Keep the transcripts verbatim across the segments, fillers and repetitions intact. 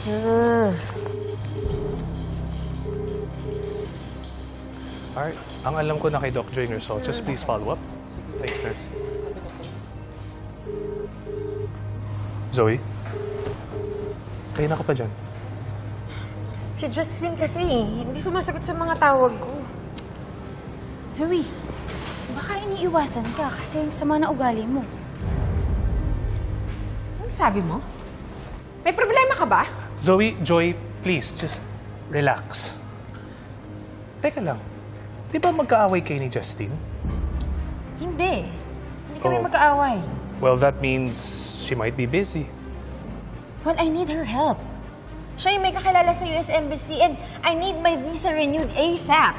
Hmm. Alright. Ang alam ko na kay Doc Joy Nurse, so just please follow up. Thanks, Nurse. Zoe? Kaya na ka pa dyan? Si Justin kasi, hindi sumasagot sa mga tawag ko. Zoe, baka iniiwasan ka kasi yung sama na ugali mo. Ano sabi mo? May problema ka ba? Zoe, Joy, please, just relax. Teka lang. Di ba magkaaway kayo ni Justin? Hindi. Hindi kami Oh. mag-aaway. Well, that means she might be busy. Well, I need her help. Siya yung may kakilala sa U S Embassy and I need my visa renewed ASAP.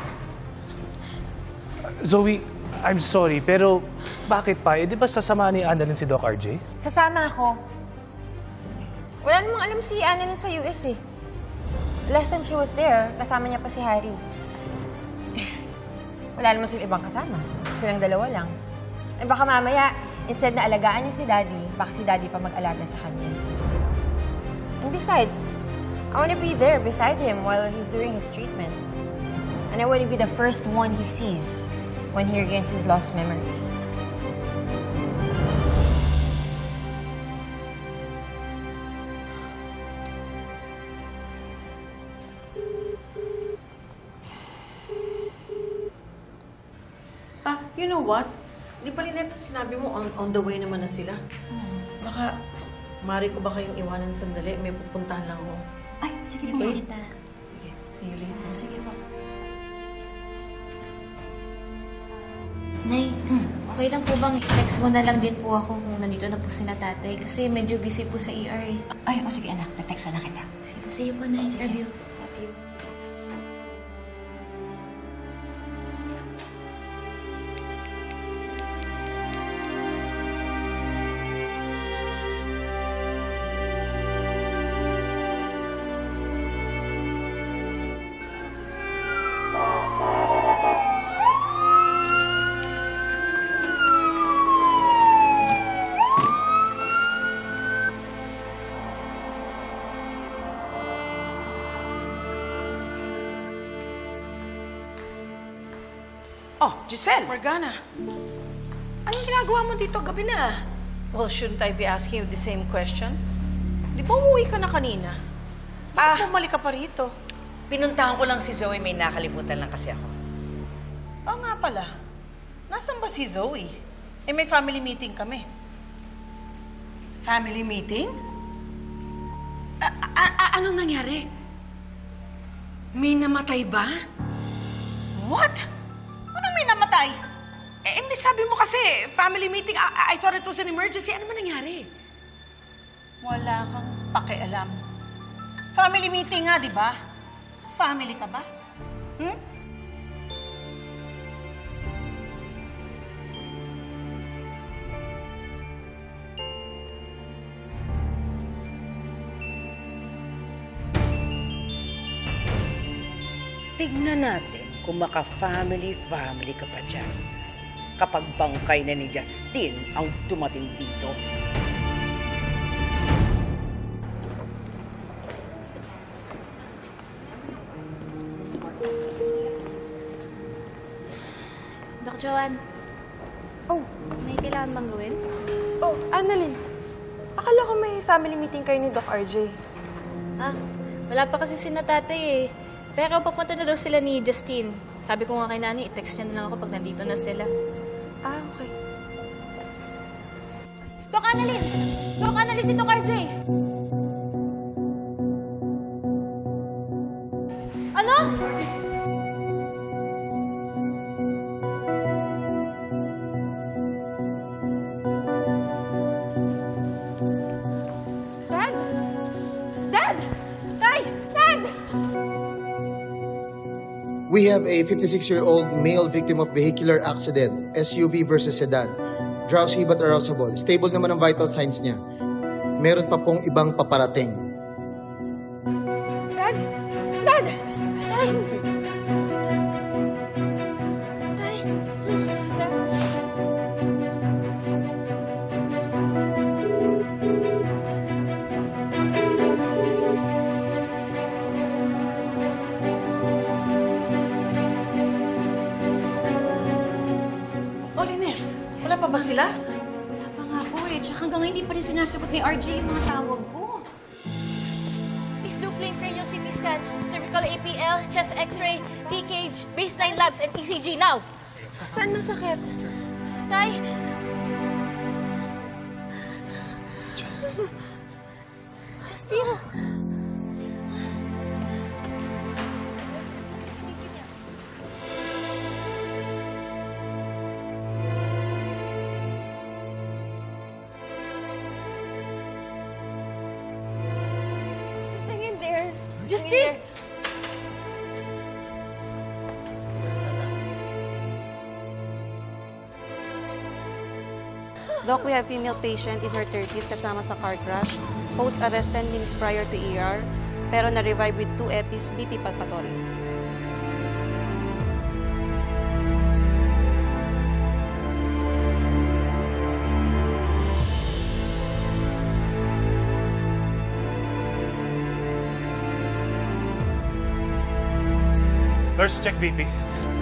Zoe, I'm sorry, pero bakit pa? Eh, di ba sasama ni Annalyn si Doc R J? Sasama ako. Wala namang alam si Annalyn sa U S eh. Last time she was there, kasama niya pa si Harry. Wala naman silang ibang kasama. Silang dalawa lang. Eh baka mamaya, instead na alagaan niya si Daddy, baka si Daddy pa mag-alaga sa kanya. And besides, I want to be there beside him while he's doing his treatment. And I want to be the first one he sees when he regains his lost memories. Ah, you know what? Di ba, Lynette, sinabi mo on, on the way naman na sila? Baka, mari ko ba kayong iwanan sandali? May pupuntahan lang ako. Ay, sige po, Okay. kita. Sige, see you later. Sige po. Nay, okay lang po bang i-text mo na lang din po ako kung nandito na po si na tatay? Kasi medyo busy po sa E R eh. Ay, o sige anak, na-text na kita. Sige, sige po, Nay. Love you. Love you. Oh, Giselle! Morgana! Anong ginagawa mo dito gabi na? Well, shouldn't I be asking you the same question? Di ba umuwi ka na kanina? Bakit bumalik ka pa rito? Pinuntahan ko lang si Zoe, may nakalimutan lang kasi ako. Oo nga pala. Nasaan ba si Zoe? Eh, may family meeting kami. Family meeting? A- a- a- anong nangyari? May namatay ba? What? Anong may namatay? Eh, hindi sabi mo kasi, family meeting, I, I thought it was an emergency. Ano man nangyari? Wala kang pakialam. Family meeting nga, di ba? Family ka ba? Hmm? Tignan natin kung maka-family-family ka pa dyan. Kapag bangkay na ni Justin ang dumating dito. Doc Joanne. Oh, may kailangan bang gawin? Oh, Annalyn. Akala ko may family meeting kayo ni Doc R J. Ah, wala pa kasi si na tatay eh. Pero papunta na daw sila ni Justin. Sabi ko nga kay Nani, i-text niya na lang ako pag nandito na sila. Ah, okay. Doc Annalyn! Doc Annalyn, si Doc R J! Ano? Dad? Dad! Tay! Dad! We have a fifty-six-year-old male victim of vehicular accident, S U V versus sedan. Drowsy but arousable. Stable naman ang vital signs niya. Meron pa pong ibang paparating. Dad! Dad! Tay! Tay! Dad! ba sila? Wala pa nga po eh. Tsaka hanggang hindi pa rin sinasagot ni R J yung mga tawag ko. Please do plain cranial C T scan, cervical A P L, chest X-ray, T-cage, baseline labs, and E C G now. Saan masakit? Tay! Justin. Justin! Hang in there. Justin! Doc, we have female patient in her thirties kasama sa car crash. Post-arrest ten minutes prior to E R, pero na-revive with two epis, B P palpatory. Nurse, check B P.